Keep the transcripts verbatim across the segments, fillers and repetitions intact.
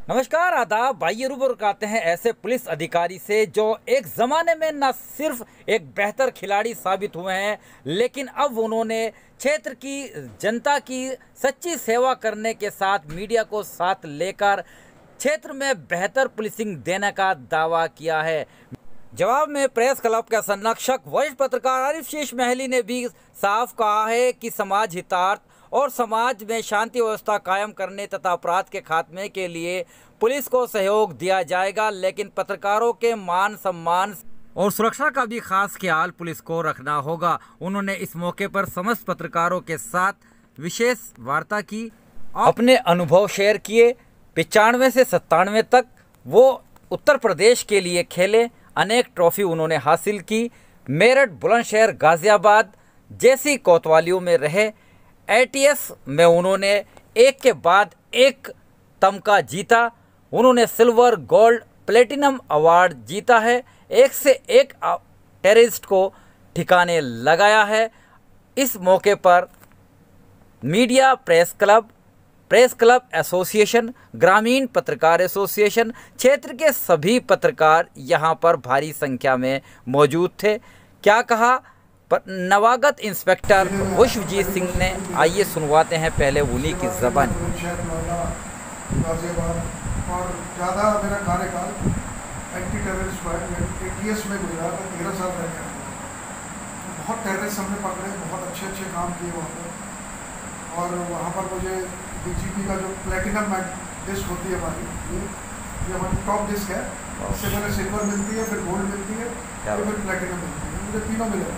नमस्कार, आदाब। आइए रूबरू करते हैं ऐसे पुलिस अधिकारी से जो एक ज़माने में न सिर्फ एक बेहतर खिलाड़ी साबित हुए हैं, लेकिन अब उन्होंने क्षेत्र की जनता की सच्ची सेवा करने के साथ मीडिया को साथ लेकर क्षेत्र में बेहतर पुलिसिंग देने का दावा किया है। जवाब में प्रेस क्लब के संरक्षक वरिष्ठ पत्रकार आरिफ शेष महली ने भी साफ कहा है कि समाज हितार्थ और समाज में शांति व्यवस्था कायम करने तथा अपराध के खात्मे के लिए पुलिस को सहयोग दिया जाएगा, लेकिन पत्रकारों के मान सम्मान और सुरक्षा का भी खास ख्याल पुलिस को रखना होगा। उन्होंने इस मौके पर समस्त पत्रकारों के साथ विशेष वार्ता की, अपने अनुभव शेयर किए। पचानवे से सत्तानवे तक वो उत्तर प्रदेश के लिए खेले, अनेक ट्रॉफी उन्होंने हासिल की। मेरठ, बुलंदशहर, गाजियाबाद जैसी कोतवालियों में रहे। एटीएस में उन्होंने एक के बाद एक तमगा जीता। उन्होंने सिल्वर, गोल्ड, प्लेटिनम अवार्ड जीता है। एक से एक टेररिस्ट को ठिकाने लगाया है। इस मौके पर media press club, press club association, ग्रामीण पत्रकार एसोसिएशन, क्षेत्र के सभी पत्रकार यहाँ पर भारी संख्या में मौजूद थे। क्या कहा पर नवागत इंस्पेक्टर विश्वजीत सिंह ने, आइए सुनवाते हैं पहले उन्हीं की ज़बान। और ज़्यादा मेरा कार्यकाल एंटी टेररिस्ट हुआ है, एटीएस में गुजरा था, तेरह साल रह गया। बहुत टेररिस्ट हमने पकड़े, बहुत अच्छे अच्छे काम किए वहाँ पर। और वहाँ पर मुझे डीजीपी का जो प्लेटिनम डिस्क होती है हमारी, ये ये हमारी टॉप डिस्क है। इससे पहले सिल्वर मिलती है, फिर गोल्ड मिलती है, फिर प्लेटिनम मिलती है। मुझे तीनों मिले।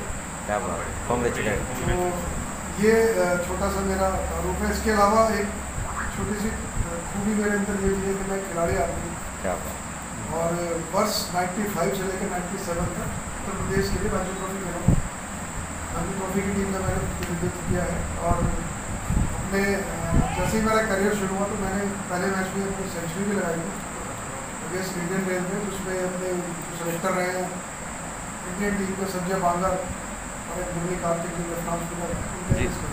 तो ये छोटा सा मेरा रूप है। इसके अलावा एक छोटी सी खूबी मेरे अंदर ये भी है कि मैं खिलाड़ी आदमी हूँ। और वर्ष पचानवे से लेकर सत्तानवे तक उत्तर प्रदेश के लिए राज्य ट्रॉफी खेला हूँ। राज्य ट्रॉफी की टीम में मैंने प्रतिनिधित्व किया है। और अपने जैसे ही मेरा करियर शुरू हुआ तो मैंने पहले मैच में अपनी सेंचुरी भी लगाई थी अगेंस्ट इंडियन रेलवे, उसमें अपने सेलेक्टर रहे हैं इंडियन टीम के संजय बांगर और एक मुरली कार्तिक जो वियतनाम से।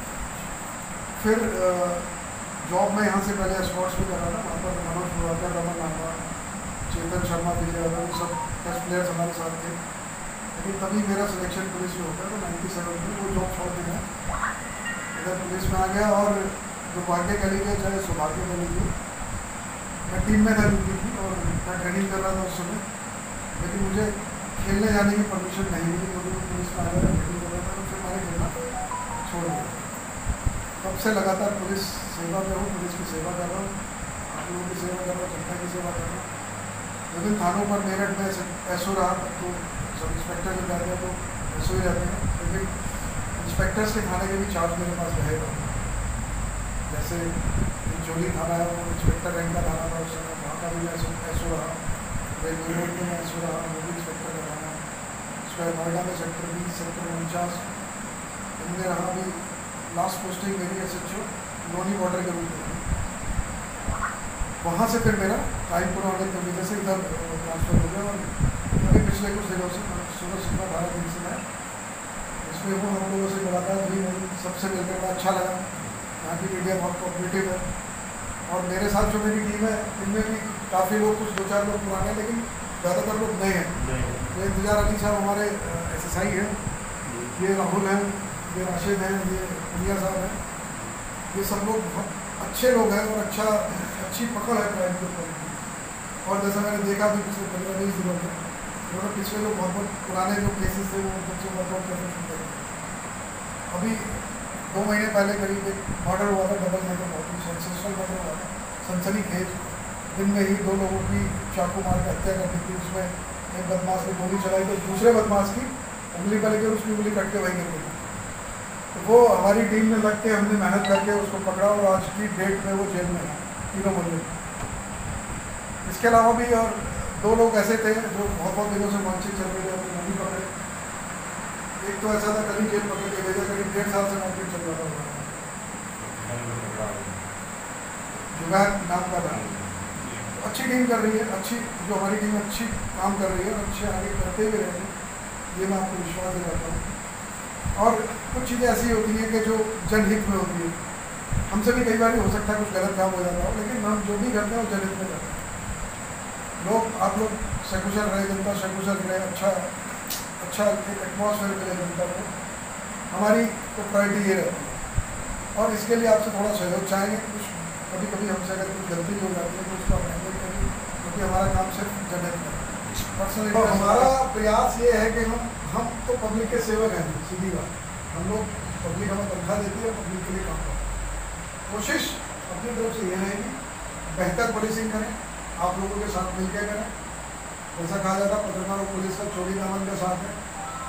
फिर जॉब में यहाँ से पहले स्पोर्ट्स भी कर रहा था। वहाँ पर मनोज मुरादा, रमन नामा, चेतन शर्मा, विजय यादव, ये सब टेस्ट प्लेयर्स हमारे साथ थे। लेकिन तभी मेरा सिलेक्शन पुलिस में होता है। तो सत्तानवे में वो जॉब छोड़ देना इधर पुलिस में आ गया। और दुर्भाग्य कह लीजिए चाहे सौभाग्य कह लीजिए, मैं टीम में था ड्यूटी थी और मैं ट्रेनिंग कर रहा था उस समय। लेकिन मुझे खेलने जाने की परमिशन नहीं मिली, क्योंकि मैं पुलिस में आ गया ट्रेनिंग कर रहा था। तो फिर मैंने खेलना छोड़ दिया। तब से लगातार पुलिस सेवा में हूँ, पुलिस की सेवा कर रहा हूँ, आप लोगों की सेवा कर रहा हूँ, जनता की सेवा कर रहा हूँ। विभिन्न थानों पर मेरठ में एसओ रहा, तो सब इंस्पेक्टर जब जाते हैं तो एसओ ही रहते हैं। लेकिन इंस्पेक्टर्स के थाने के भी चार्ज मेरे पास रहेगा। जैसे चोली थाना है, वो इंस्पेक्टर रैंक का थाना था उस समय, वहाँ का भी एसओ एसओ रहा। रेलवे रोड में एसओ रहा, वो भी इंस्पेक्टर का थाना। उसके बाद नोएडा में सेक्टर बीस, सेक्टर उनचास इनमें रहा। भी लास्ट पोस्टिंग मेरी S H O Loni border के रूप में। वहाँ से फिर मेरा टाइम पूरा होने की वजह से इधर ट्रांसफर हो गया। और अभी पिछले कुछ दिनों से सोलह सत्रह अठारह दिन से मैं इसमें हूँ। हम लोगों से मुलाकात हुई, मेरी सबसे मिलकर बड़ा अच्छा लगा। यहाँ की मीडिया बहुत कोऑपरेटिव है। और मेरे साथ जो मेरी टीम है इनमें भी काफ़ी लोग, कुछ दो चार लोग पुराने, लेकिन ज़्यादातर लोग नए हैं। ये इंतजार अली साहब हमारे एस एस आई हैं, ये राहुल हैं, ये राशिद हैं, ये पुनिया साहब हैं। ये सब लोग बहुत अच्छे लोग हैं और अच्छा अच्छी पकड़ है क्राइम के ऊपर। और जैसा मैंने देखा भी पिछले पंद्रह बीस दिनों में, उन्होंने पिछले जो बहुत बहुत पुराने जो केसेस थे वो बच्चे वर्कआउट करने शुरू कर। अभी दो महीने पहले करीब एक मर्डर हुआ था, डबल मर्डर, बहुत ही सेंसेशनल मर्डर हुआ था, सनसनीखेज। दिन में ही दो लोगों की चाकू मार के हत्या कर दी थी। उसमें एक बदमाश ने गोली चलाई तो दूसरे बदमाश की उंगली पर लेकर उसकी उंगली कट के वहीं गिर गई। तो वो हमारी टीम में लग के हमने मेहनत करके उसको पकड़ा और आज की डेट में वो जेल में है, तीनों बंदे। इसके अलावा भी और दो लोग ऐसे थे जो बहुत बहुत दिनों से वांछित चल रहे थे, वो भी पकड़े। एक तो ऐसा था, कल ही जेल पकड़ के भेजा, करीब डेढ़ साल से मार्केट चल रहा था, जुबैर नाम का था। अच्छी टीम कर रही है, अच्छी जो हमारी टीम अच्छी काम कर रही है, अच्छे आगे करते हुए रहेंगे, ये मैं आपको विश्वास दिलाता हूँ। और कुछ चीज़ें ऐसी होती हैं कि जो जनहित में होती है। हमसे भी कई बार हो सकता है कुछ गलत काम हो जाता हो, लेकिन हम जो भी करते हैं वो जनहित में करते हैं। लोग आप लोग सकुशल रहे, जनता सकुशल रहे, अच्छा अच्छा एक एटमॉस्फेयर मिले जनता को, हमारी तो प्रायोरिटी ये रहती है। और इसके लिए आपसे थोड़ा सहयोग चाहेंगे। कुछ कभी कभी हमसे अगर कुछ गलती हो जाती है तो उसको हम हैंडल करेंगे, क्योंकि हमारा काम सिर्फ जनहित में पर्सनली। तो हमारा प्रयास ये है कि हम हम तो पब्लिक के सेवक हैं, सीधी बात। हम लोग पब्लिक हमें तनख्वाह देती है, पब्लिक के लिए काम करते हैं। कोशिश अपनी तरफ से ये रहेगी बेहतर पुलिसिंग करें, आप लोगों के साथ मिलकर करें। जैसा कहा जाता है पत्रकार और पुलिस का चोरी दामन का साथ है,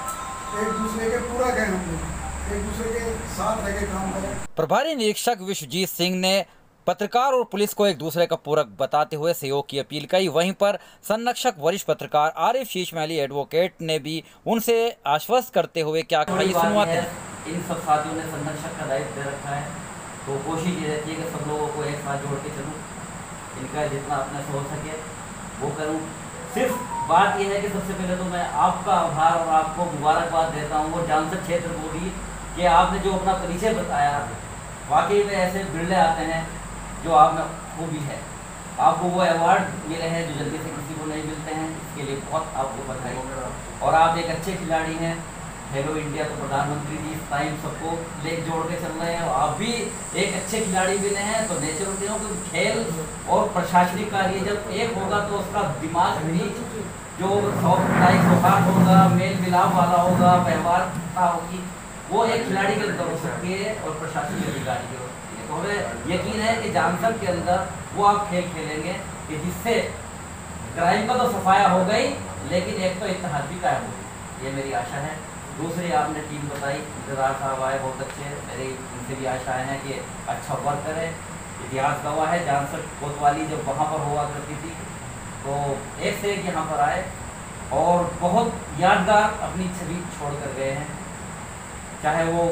एक दूसरे के पूरा कहें, हम लोग एक दूसरे के साथ रह के काम करें। प्रभारी निरीक्षक विश्वजीत सिंह ने पत्रकार और पुलिस को एक दूसरे का पूरक बताते हुए सहयोग की अपील की। वहीं पर संरक्षक वरिष्ठ पत्रकार आरिफ शीश महली एडवोकेट ने भी उनसे आश्वस्त करते हुए क्या कहा, सुनवाते हैं। इन सब साथियों ने संरक्षक का दायित्व दे रखा है, तो कोशिश ये रहती है कि सब लोगों को एक साथ जोड़ के चलूँ, इनका जितना अपने से हो सके वो करूँ। सिर्फ बात यह है कि सबसे पहले तो मैं आपका आभार और आपको मुबारकबाद देता हूँ और जानसठ क्षेत्र बोली कि आपने जो अपना परिचय बताया, वाकई में ऐसे बिरले आते हैं जो आप में खूबी है। आपको वो अवार्ड मिले हैं जो जल्दी से किसी को नहीं मिलते हैं, इसके लिए बहुत आपको बधाई। और आप एक अच्छे खिलाड़ी हैं। खेलो इंडिया तो प्रधानमंत्री जी इस टाइम सबको ले जोड़ के चल रहे हैं, आप भी एक अच्छे खिलाड़ी बने हैं। तो नेचुरल दिनों कि खेल और प्रशासनिक कार्य जब एक होगा तो उसका दिमाग भी जो सौहार्द होगा, मेल मिलाप वाला होगा, व्यवहारता होगी, वो एक खिलाड़ी के अंदर हो सकती है और प्रशासनिक अधिकारी के होती है। तो हमें यकीन है कि जानसर के अंदर वो आप खेल खेलेंगे कि जिससे क्राइम का तो सफाया हो गई, लेकिन एक तो इत्तेहाद भी कायम होगी, ये मेरी आशा है। दूसरी आपने टीम बताई, इंतजार साहब आए बहुत अच्छे, मेरी इनसे भी आशाएं हैं कि अच्छा वर्क करें। इतिहास गवाह है, जानसर कोतवाली जब वहाँ पर हुआ करती थी तो एक से एक यहाँ पर आए और बहुत यादगार अपनी छवि छोड़ कर गए हैं, चाहे वो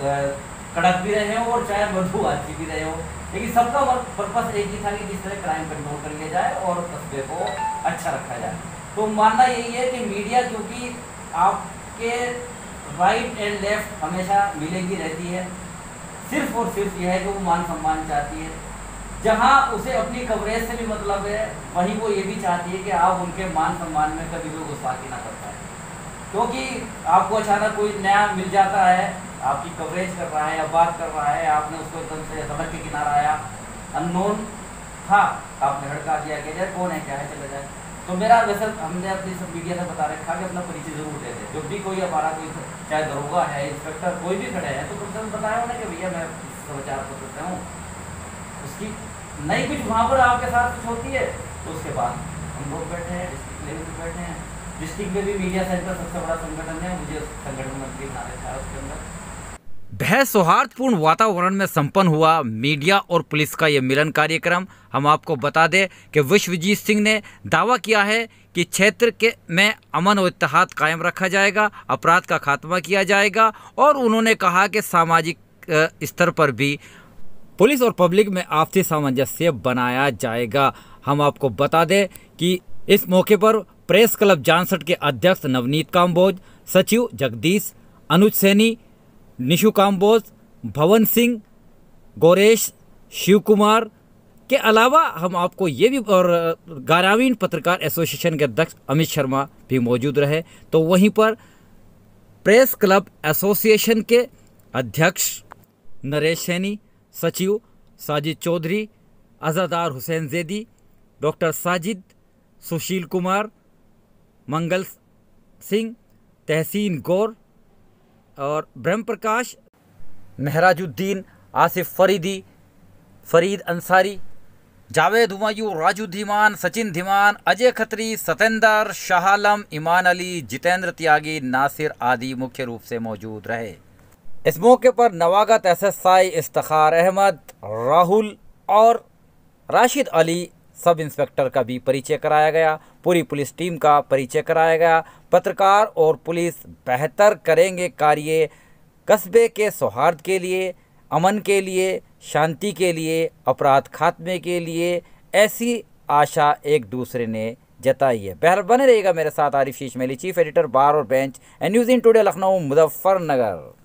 कड़क भी रहे हो और चाहे मधु आची भी रहे हो, लेकिन सबका पर्पस एक ही था कि किस तरह क्राइम कंट्रोल कर लिया जाए और कस्बे को अच्छा रखा जाए। तो मानना यही है कि मीडिया क्योंकि आपके राइट एंड लेफ्ट हमेशा मिलेगी रहती है, सिर्फ और सिर्फ यह है कि वो मान सम्मान चाहती है। जहां उसे अपनी कवरेज से भी मतलब है, वहीं वो ये भी चाहती है कि आप उनके मान सम्मान में कभी कोई गुस्ताखी ना कर पाए, क्योंकि आपको अचानक कोई नया मिल जाता है, आपकी कवरेज कर रहा है या बात कर रहा है, आपने उसको एकदम से सड़क के किनारा आया, अननोन था, आपने हड़का दिया कि यार कौन है, क्या है, चले जाए। तो मेरा वैसे हमने अपनी सब मीडिया से बता रखा कि अपना परिचय जरूर दे दे। जब भी कोई हमारा कोई चाहे दरोगा है, इंस्पेक्टर कोई भी खड़े हैं, तो कम से कम बताया उन्हें कि भैया मैं समाचार पत्र से हूँ, उसकी नहीं कुछ वहाँ पर आपके साथ कुछ होती है तो उसके बाद हम लोग बैठे हैं, डिस्ट्रिक्ट लेवल पर बैठे हैं। डिस्ट्रिक्ट में भी मीडिया सेंटर सबसे बड़ा संगठन है, मुझे संगठन मंत्री बना रखा है उसके अंदर। बेहद सौहार्दपूर्ण वातावरण में संपन्न हुआ मीडिया और पुलिस का ये मिलन कार्यक्रम। हम आपको बता दें कि विश्वजीत सिंह ने दावा किया है कि क्षेत्र के में अमन और इत्तेहाद कायम रखा जाएगा, अपराध का खात्मा किया जाएगा और उन्होंने कहा कि सामाजिक स्तर पर भी पुलिस और पब्लिक में आपसी सामंजस्य बनाया जाएगा। हम आपको बता दें कि इस मौके पर प्रेस क्लब जानसठ के अध्यक्ष नवनीत काम्बोज, सचिव जगदीश, अनुज सैनी, निशु काम्बोज, भवन सिंह, गौरेश, शिव कुमार के अलावा हम आपको ये भी और ग्रामीण पत्रकार एसोसिएशन के अध्यक्ष अमित शर्मा भी मौजूद रहे। तो वहीं पर प्रेस क्लब एसोसिएशन के अध्यक्ष नरेश सैनी, सचिव साजिद चौधरी, अज़ादार हुसैन जैदी, डॉक्टर साजिद, सुशील कुमार, मंगल सिंह, तहसीन गौर और ब्रह्म प्रकाश, महराजुद्दीन, आसिफ फरीदी, फरीद अंसारी, जावेद हुमायूं, राजू धीमान, सचिन धीमान, अजय खत्री, सतेंद्र, शाह आलम, ईमान अली, जितेंद्र त्यागी, नासिर आदि मुख्य रूप से मौजूद रहे। इस मौके पर नवागत S S I Iftikhar Ahmad, Rahul और राशिद अली सब इंस्पेक्टर का भी परिचय कराया गया। पूरी पुलिस टीम का परिचय कराया गया। पत्रकार और पुलिस बेहतर करेंगे कार्य कस्बे के सौहार्द के लिए, अमन के लिए, शांति के लिए, अपराध खात्मे के लिए, ऐसी आशा एक दूसरे ने जताई है। बहरहाल बने रहेगा मेरे साथ आरिफ शीश महली, चीफ एडिटर बार और bench and news in today Lucknow Muzaffarnagar.